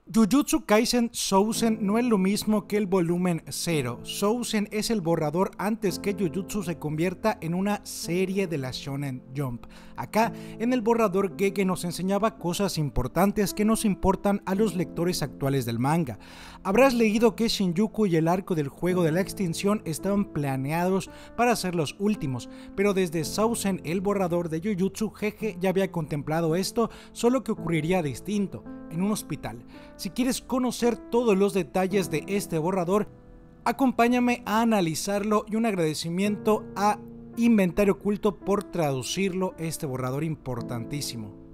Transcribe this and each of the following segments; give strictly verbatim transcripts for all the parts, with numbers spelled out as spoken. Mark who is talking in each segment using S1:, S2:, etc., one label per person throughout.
S1: Jujutsu Kaisen Shousen no es lo mismo que el volumen cero. Shousen es el borrador antes que Jujutsu se convierta en una serie de la Shonen Jump. Acá, en el borrador, Gege nos enseñaba cosas importantes que nos importan a los lectores actuales del manga. Habrás leído que Shinjuku y el arco del juego de la extinción estaban planeados para ser los últimos, pero desde Shousen, el borrador de Jujutsu, Gege ya había contemplado esto, solo que ocurriría distinto, en un hospital. Si quieres conocer todos los detalles de este borrador, acompáñame a analizarlo y un agradecimiento a Inventario Oculto por traducirlo, este borrador importantísimo.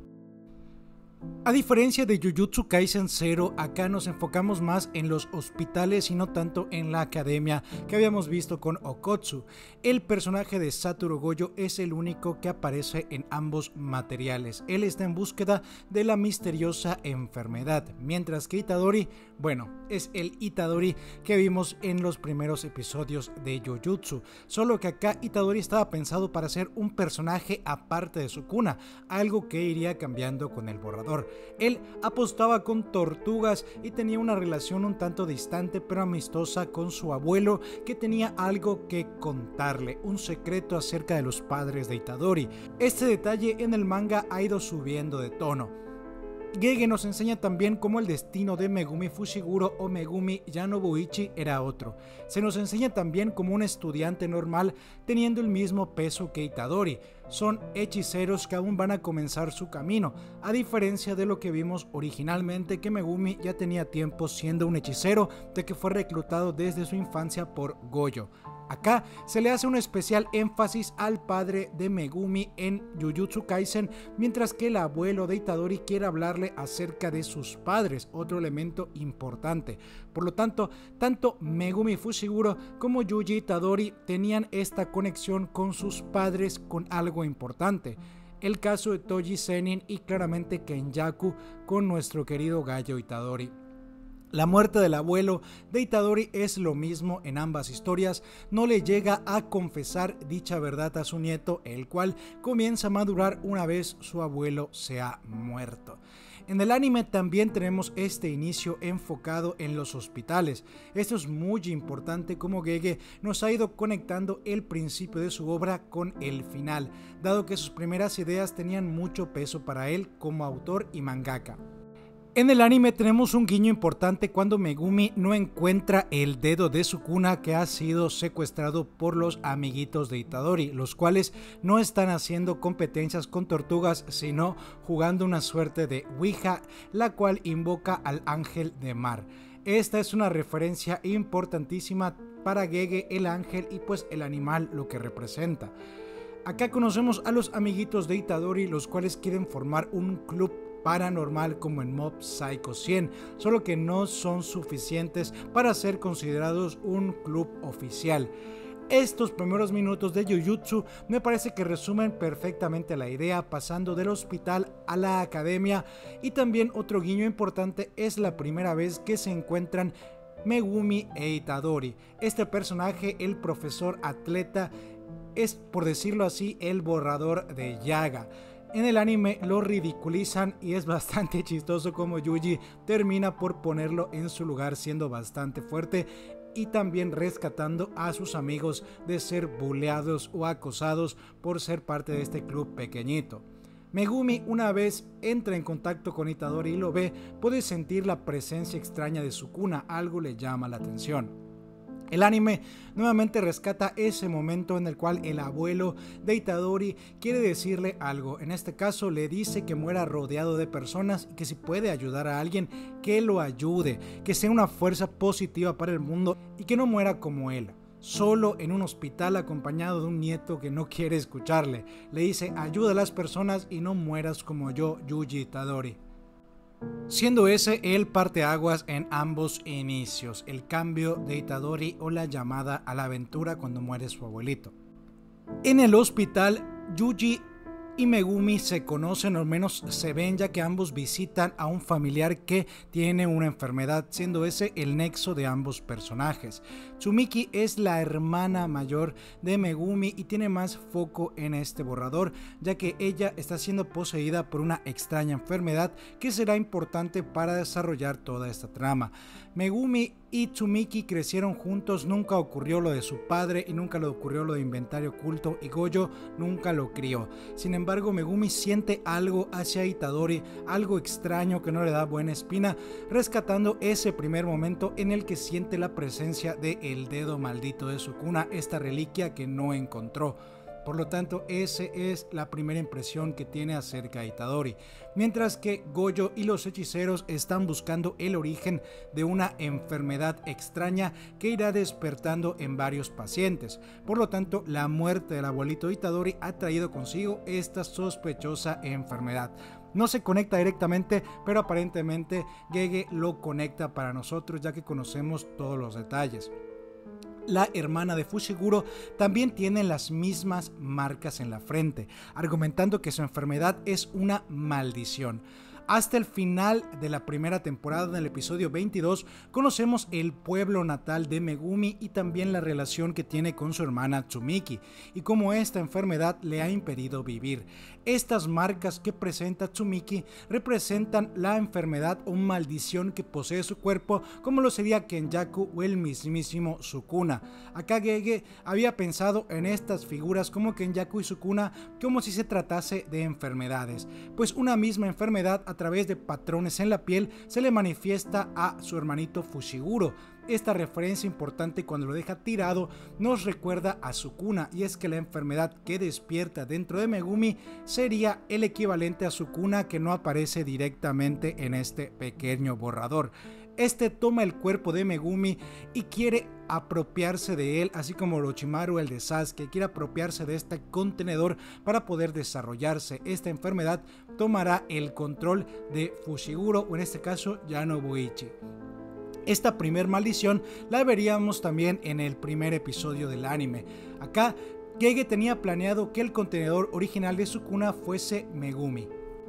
S1: A diferencia de Jujutsu Kaisen Zero, acá nos enfocamos más en los hospitales y no tanto en la academia que habíamos visto con Okotsu. El personaje de Satoru Gojo es el único que aparece en ambos materiales. Él está en búsqueda de la misteriosa enfermedad, mientras que Itadori, bueno, es el Itadori que vimos en los primeros episodios de Jujutsu, solo que acá Itadori estaba pensado para ser un personaje aparte de Sukuna, algo que iría cambiando con el borrador. Él apostaba con tortugas y tenía una relación un tanto distante pero amistosa con su abuelo, que tenía algo que contarle, un secreto acerca de los padres de Itadori. Este detalle en el manga ha ido subiendo de tono. Gege nos enseña también cómo el destino de Megumi Fushiguro o Megumi Yanobuichi era otro. Se nos enseña también como un estudiante normal teniendo el mismo peso que Itadori. Son hechiceros que aún van a comenzar su camino, a diferencia de lo que vimos originalmente, que Megumi ya tenía tiempo siendo un hechicero, de que fue reclutado desde su infancia por Gojo. Acá se le hace un especial énfasis al padre de Megumi en Jujutsu Kaisen, mientras que el abuelo de Itadori quiere hablarle acerca de sus padres, otro elemento importante. Por lo tanto, tanto Megumi Fushiguro como Yuji Itadori tenían esta conexión con sus padres con algo importante. El caso de Toji Zenin y claramente Kenjaku con nuestro querido Gallo Itadori. La muerte del abuelo de Itadori es lo mismo en ambas historias. No le llega a confesar dicha verdad a su nieto, el cual comienza a madurar una vez su abuelo se ha muerto. En el anime también tenemos este inicio enfocado en los hospitales. Esto es muy importante, como Gege nos ha ido conectando el principio de su obra con el final, dado que sus primeras ideas tenían mucho peso para él como autor y mangaka. En el anime tenemos un guiño importante cuando Megumi no encuentra el dedo de Sukuna, que ha sido secuestrado por los amiguitos de Itadori, los cuales no están haciendo competencias con tortugas, sino jugando una suerte de Ouija, la cual invoca al ángel de mar. Esta es una referencia importantísima para Gege, el ángel y pues el animal, lo que representa. Acá conocemos a los amiguitos de Itadori, los cuales quieren formar un club paranormal como en Mob Psycho cien, solo que no son suficientes para ser considerados un club oficial. Estos primeros minutos de Jujutsu me parece que resumen perfectamente la idea, pasando del hospital a la academia, y también otro guiño importante es la primera vez que se encuentran Megumi e Itadori. Este personaje, el profesor atleta, es, por decirlo así, el borrador de Yaga. En el anime lo ridiculizan y es bastante chistoso como Yuji termina por ponerlo en su lugar, siendo bastante fuerte y también rescatando a sus amigos de ser buleados o acosados por ser parte de este club pequeñito. Megumi, una vez entra en contacto con Itadori y lo ve, puede sentir la presencia extraña de Sukuna, algo le llama la atención. El anime nuevamente rescata ese momento en el cual el abuelo de Itadori quiere decirle algo. En este caso le dice que muera rodeado de personas y que si puede ayudar a alguien, que lo ayude, que sea una fuerza positiva para el mundo y que no muera como él, solo en un hospital acompañado de un nieto que no quiere escucharle. Le dice: ayuda a las personas y no mueras como yo, Yuji Itadori. Siendo ese el parteaguas en ambos inicios, el cambio de Itadori o la llamada a la aventura cuando muere su abuelito. En el hospital, Yuji y Megumi se conocen, o al menos se ven, ya que ambos visitan a un familiar que tiene una enfermedad, siendo ese el nexo de ambos personajes. Tsumiki es la hermana mayor de Megumi y tiene más foco en este borrador, ya que ella está siendo poseída por una extraña enfermedad que será importante para desarrollar toda esta trama. Megumi y Tsumiki crecieron juntos, nunca ocurrió lo de su padre y nunca le ocurrió lo de inventario oculto, y Gojo nunca lo crió. Sin embargo, Megumi siente algo hacia Itadori, algo extraño que no le da buena espina, rescatando ese primer momento en el que siente la presencia de el dedo maldito de Sukuna, esta reliquia que no encontró. Por lo tanto, esa es la primera impresión que tiene acerca de Itadori, mientras que Gojo y los hechiceros están buscando el origen de una enfermedad extraña que irá despertando en varios pacientes. Por lo tanto, la muerte del abuelito Itadori ha traído consigo esta sospechosa enfermedad. No se conecta directamente, pero aparentemente Gege lo conecta para nosotros, ya que conocemos todos los detalles. La hermana de Fushiguro también tiene las mismas marcas en la frente, argumentando que su enfermedad es una maldición. Hasta el final de la primera temporada, en el episodio veintidós, conocemos el pueblo natal de Megumi y también la relación que tiene con su hermana Tsumiki y cómo esta enfermedad le ha impedido vivir. Estas marcas que presenta Tsumiki representan la enfermedad o maldición que posee su cuerpo, como lo sería Kenjaku o el mismísimo Sukuna. Acá Gege había pensado en estas figuras como Kenjaku y Sukuna como si se tratase de enfermedades, pues una misma enfermedad a través de patrones en la piel se le manifiesta a su hermanito Fushiguro. Esta referencia importante cuando lo deja tirado nos recuerda a Sukuna, y es que la enfermedad que despierta dentro de Megumi sería el equivalente a Sukuna, que no aparece directamente en este pequeño borrador. Este toma el cuerpo de Megumi y quiere apropiarse de él, así como Orochimaru, el de Sasuke, quiere apropiarse de este contenedor para poder desarrollarse. Esta enfermedad tomará el control de Fushiguro, o en este caso ya Nobuichi. Esta primer maldición la veríamos también en el primer episodio del anime. Acá Gege tenía planeado que el contenedor original de Sukuna fuese Megumi.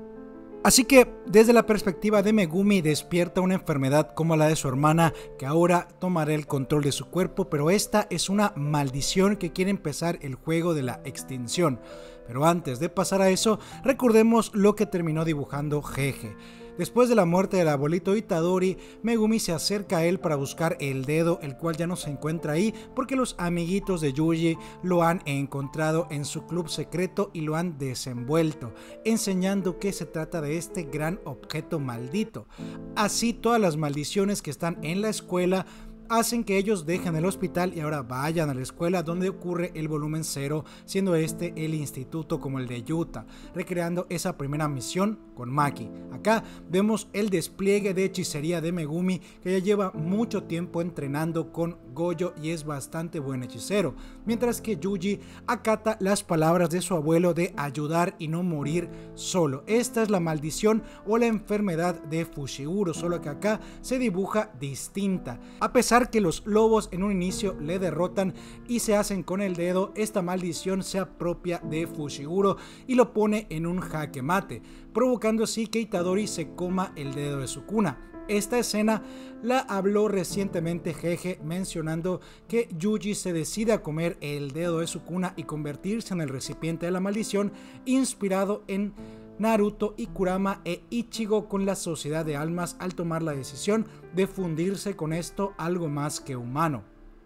S1: Así que desde la perspectiva de Megumi despierta una enfermedad como la de su hermana, que ahora tomará el control de su cuerpo, pero esta es una maldición que quiere empezar el juego de la extinción. Pero antes de pasar a eso, recordemos lo que terminó dibujando Gege. Después de la muerte del abuelito Itadori, Megumi se acerca a él para buscar el dedo, el cual ya no se encuentra ahí porque los amiguitos de Yuji lo han encontrado en su club secreto y lo han desenvuelto, enseñando que se trata de este gran objeto maldito. Así, todas las maldiciones que están en la escuela hacen que ellos dejen el hospital y ahora vayan a la escuela donde ocurre el volumen cero, siendo este el instituto como el de Yuta, recreando esa primera misión con Maki. Acá vemos el despliegue de hechicería de Megumi, que ya lleva mucho tiempo entrenando con Gojo y es bastante buen hechicero, mientras que Yuji acata las palabras de su abuelo de ayudar y no morir solo. Esta es la maldición o la enfermedad de Fushiguro, solo que acá se dibuja distinta. A pesar que los lobos en un inicio le derrotan y se hacen con el dedo, esta maldición se apropia de Fushiguro y lo pone en un jaque mate, provocando así que Itadori se coma el dedo de Sukuna. Esta escena la habló recientemente Gege, mencionando que Yuji se decide a comer el dedo de Sukuna y convertirse en el recipiente de la maldición, inspirado en Naruto y Kurama e Ichigo con la Sociedad de Almas, al tomar la decisión de fundirse con esto algo más que humano.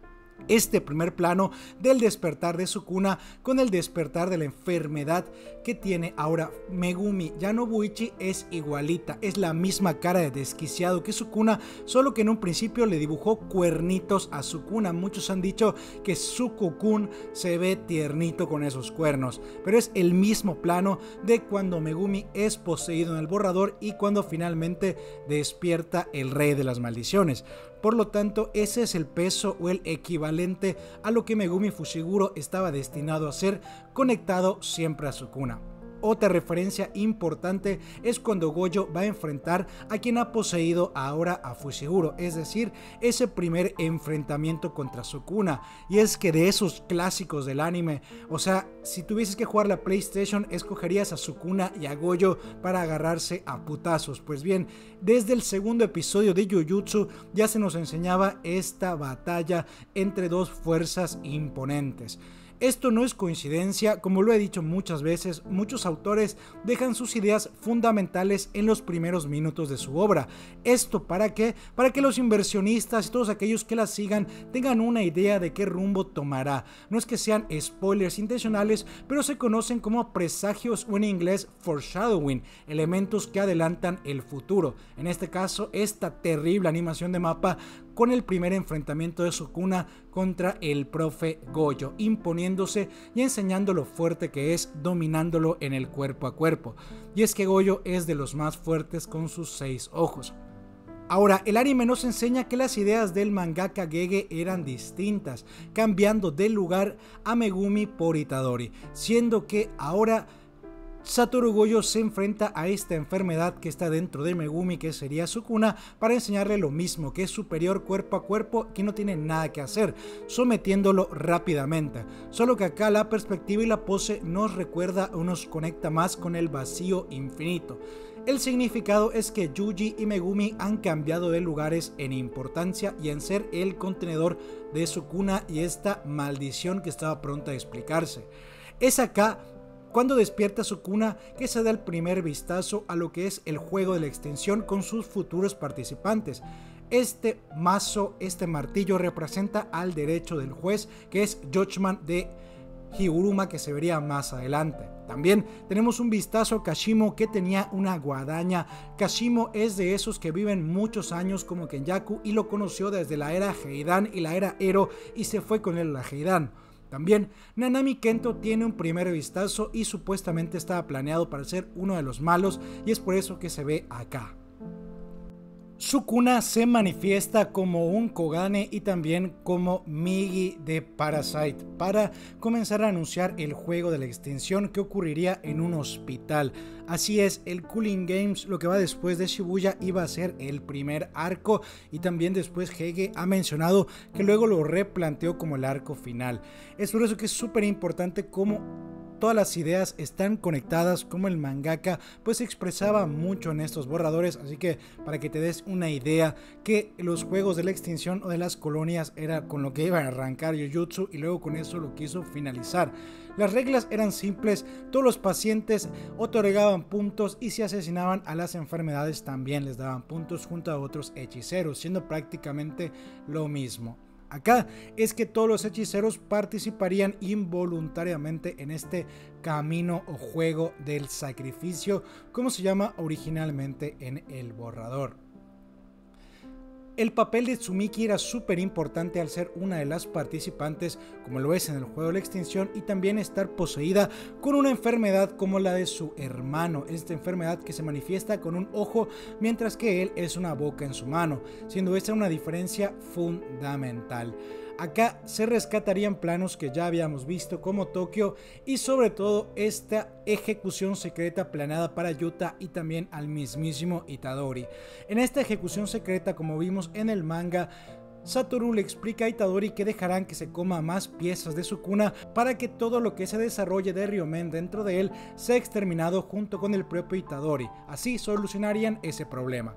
S1: Este primer plano del despertar de Sukuna con el despertar de la enfermedad que tiene ahora Megumi. Ya Nobuichi es igualita, es la misma cara de desquiciado que Sukuna, solo que en un principio le dibujó cuernitos a Sukuna. Muchos han dicho que Suku-kun se ve tiernito con esos cuernos, pero es el mismo plano de cuando Megumi es poseído en el borrador y cuando finalmente despierta el rey de las maldiciones. Por lo tanto, ese es el peso o el equivalente a lo que Megumi Fushiguro estaba destinado a ser, conectado siempre a Sukuna. otra referencia importante es cuando Gojo va a enfrentar a quien ha poseído ahora a Fushiguro, es decir, ese primer enfrentamiento contra Sukuna. Y es que de esos clásicos del anime, o sea, si tuvieses que jugar la PlayStation, escogerías a Sukuna y a Gojo para agarrarse a putazos. Pues bien, desde el segundo episodio de Jujutsu ya se nos enseñaba esta batalla entre dos fuerzas imponentes. Esto no es coincidencia, como lo he dicho muchas veces, muchos autores dejan sus ideas fundamentales en los primeros minutos de su obra. ¿Esto para qué? Para que los inversionistas y todos aquellos que la sigan tengan una idea de qué rumbo tomará. No es que sean spoilers intencionales, pero se conocen como presagios o en inglés foreshadowing, elementos que adelantan el futuro. En este caso, esta terrible animación de mapa con el primer enfrentamiento de Sukuna contra el profe Gojo, imponiéndose y enseñando lo fuerte que es, dominándolo en el cuerpo a cuerpo. Y es que Gojo es de los más fuertes con sus seis ojos. Ahora, el anime nos enseña que las ideas del mangaka Gege eran distintas, cambiando de lugar a Megumi por Itadori, siendo que ahora Satoru Gojo se enfrenta a esta enfermedad que está dentro de Megumi, que sería Sukuna, para enseñarle lo mismo, que es superior cuerpo a cuerpo, que no tiene nada que hacer, sometiéndolo rápidamente. Solo que acá la perspectiva y la pose nos recuerda o nos conecta más con el vacío infinito. El significado es que Yuji y Megumi han cambiado de lugares en importancia y en ser el contenedor de Sukuna y esta maldición que estaba pronta a explicarse. Es acá cuando despierta Sukuna que se da el primer vistazo a lo que es el juego de la extinción con sus futuros participantes. Este mazo, este martillo representa al derecho del juez, que es Judgment de Higuruma, que se vería más adelante. También tenemos un vistazo a Kashimo, que tenía una guadaña. Kashimo es de esos que viven muchos años como Kenjaku y lo conoció desde la era Heidan y la era Ero y se fue con él a la Heidan. También Nanami Kento tiene un primer vistazo y supuestamente estaba planeado para ser uno de los malos y es por eso que se ve acá. Sukuna se manifiesta como un Kogane y también como Migi de Parasite para comenzar a anunciar el juego de la extinción que ocurriría en un hospital. Así es, el Cooling Games, lo que va después de Shibuya, iba a ser el primer arco y también después Gege ha mencionado que luego lo replanteó como el arco final. Es por eso que es súper importante cómo todas las ideas están conectadas, como el mangaka pues expresaba mucho en estos borradores, así que para que te des una idea que los juegos de la extinción o de las colonias era con lo que iba a arrancar Jujutsu y luego con eso lo quiso finalizar. Las reglas eran simples, todos los pacientes otorgaban puntos y si asesinaban a las enfermedades también les daban puntos junto a otros hechiceros, siendo prácticamente lo mismo. Acá es que todos los hechiceros participarían involuntariamente en este camino o juego del sacrificio, como se llama originalmente en el borrador. El papel de Tsumiki era súper importante al ser una de las participantes, como lo es en el juego de la extinción, y también estar poseída con una enfermedad como la de su hermano, esta enfermedad que se manifiesta con un ojo, mientras que él es una boca en su mano, siendo esta una diferencia fundamental. Acá se rescatarían planos que ya habíamos visto como Tokio y sobre todo esta ejecución secreta planeada para Yuta y también al mismísimo Itadori. En esta ejecución secreta, como vimos en el manga, Satoru le explica a Itadori que dejarán que se coma más piezas de Sukuna para que todo lo que se desarrolle de Ryomen dentro de él sea exterminado junto con el propio Itadori. Así solucionarían ese problema.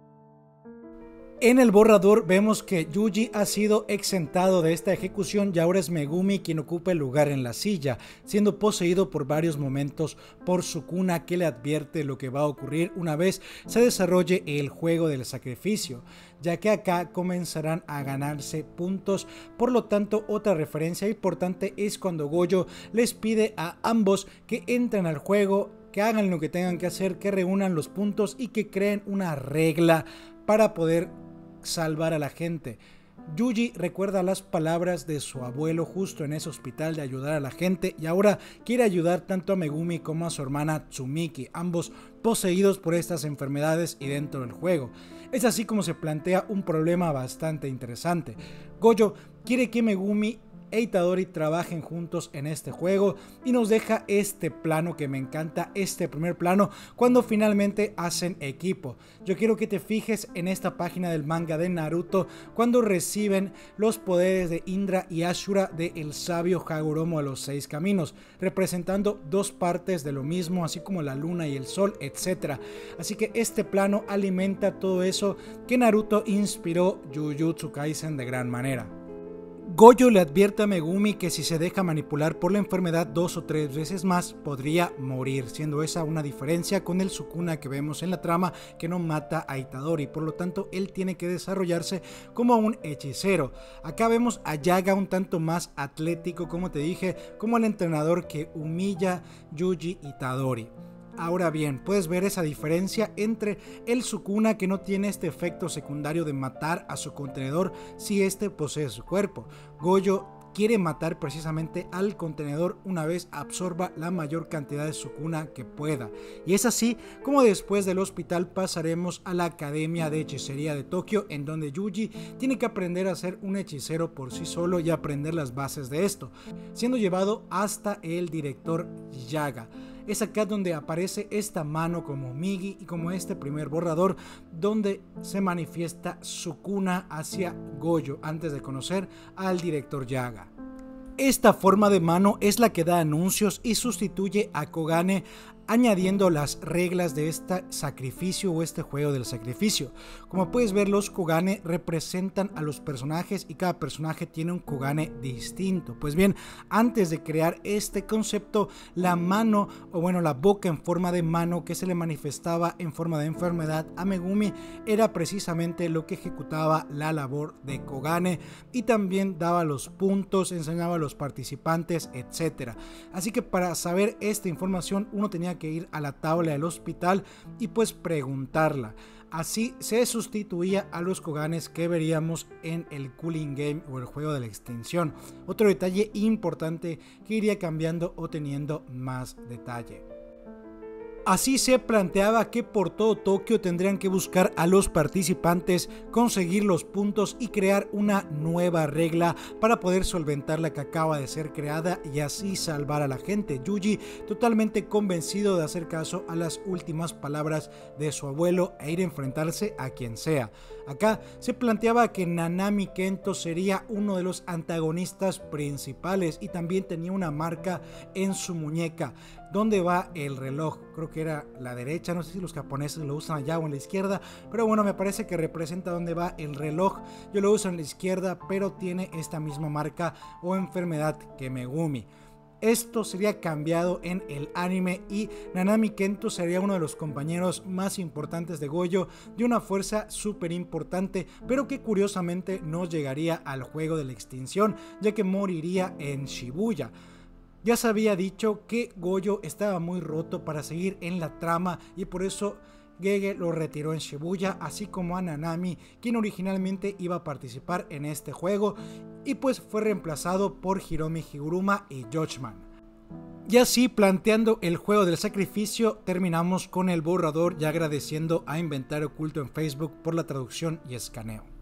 S1: En el borrador vemos que Yuji ha sido exentado de esta ejecución y ahora es Megumi quien ocupa el lugar en la silla, siendo poseído por varios momentos por Sukuna, que le advierte lo que va a ocurrir una vez se desarrolle el juego del sacrificio, ya que acá comenzarán a ganarse puntos. Por lo tanto, otra referencia importante es cuando Gojo les pide a ambos que entren al juego, que hagan lo que tengan que hacer, que reúnan los puntos y que creen una regla para poder salvar a la gente. Yuji recuerda las palabras de su abuelo justo en ese hospital de ayudar a la gente y ahora quiere ayudar tanto a Megumi como a su hermana Tsumiki, ambos poseídos por estas enfermedades y dentro del juego. Es así como se plantea un problema bastante interesante. Gojo quiere que Megumi e Itadori trabajen juntos en este juego, y nos deja este plano que me encanta, este primer plano cuando finalmente hacen equipo. Yo quiero que te fijes en esta página del manga de Naruto cuando reciben los poderes de Indra y Ashura de el sabio Hagoromo a los seis caminos, representando dos partes de lo mismo, así como la luna y el sol, etcétera. Así que este plano alimenta todo eso que Naruto inspiró Jujutsu Kaisen de gran manera. Gojo le advierte a Megumi que si se deja manipular por la enfermedad dos o tres veces más podría morir, siendo esa una diferencia con el Sukuna que vemos en la trama, que no mata a Itadori, por lo tanto él tiene que desarrollarse como un hechicero. Acá vemos a Yaga un tanto más atlético, como te dije, como el entrenador que humilla Yuji Itadori. Ahora bien, puedes ver esa diferencia entre el Sukuna, que no tiene este efecto secundario de matar a su contenedor si este posee su cuerpo. Gojo quiere matar precisamente al contenedor una vez absorba la mayor cantidad de Sukuna que pueda. Y es así como después del hospital pasaremos a la Academia de Hechicería de Tokio, en donde Yuji tiene que aprender a ser un hechicero por sí solo y aprender las bases de esto, siendo llevado hasta el director Yaga. Es acá donde aparece esta mano como Migi y como este primer borrador donde se manifiesta Sukuna hacia Gojo antes de conocer al director Yaga. Esta forma de mano es la que da anuncios y sustituye a Kogane, añadiendo las reglas de este sacrificio o este juego del sacrificio. Como puedes ver, los Kogane representan a los personajes y cada personaje tiene un Kogane distinto. Pues bien, antes de crear este concepto, la mano, o bueno, la boca en forma de mano que se le manifestaba en forma de enfermedad a Megumi, era precisamente lo que ejecutaba la labor de Kogane y también daba los puntos, enseñaba a los participantes, etcétera. Así que para saber esta información uno tenía que ir a la tabla del hospital y pues preguntarla. Así se sustituía a los Koganes que veríamos en el Cooling Game o el juego de la extinción. Otro detalle importante que iría cambiando o teniendo más detalle. Así se planteaba que por todo Tokio tendrían que buscar a los participantes, conseguir los puntos y crear una nueva regla para poder solventar la que acaba de ser creada y así salvar a la gente. Yuji, totalmente convencido de hacer caso a las últimas palabras de su abuelo e ir a enfrentarse a quien sea. Acá se planteaba que Nanami Kento sería uno de los antagonistas principales y también tenía una marca en su muñeca. ¿Dónde va el reloj? Creo que era la derecha, no sé si los japoneses lo usan allá o en la izquierda, pero bueno, me parece que representa dónde va el reloj. Yo lo uso en la izquierda, pero tiene esta misma marca o enfermedad que Megumi. Esto sería cambiado en el anime y Nanami Kento sería uno de los compañeros más importantes de Gojo, de una fuerza súper importante, pero que curiosamente no llegaría al juego de la extinción, ya que moriría en Shibuya. Ya se había dicho que Gojo estaba muy roto para seguir en la trama y por eso Gege lo retiró en Shibuya, así como a Nanami, quien originalmente iba a participar en este juego y pues fue reemplazado por Hiromi Higuruma y Judgment. Y así, planteando el juego del sacrificio, terminamos con el borrador y agradeciendo a Inventario Oculto en Facebook por la traducción y escaneo.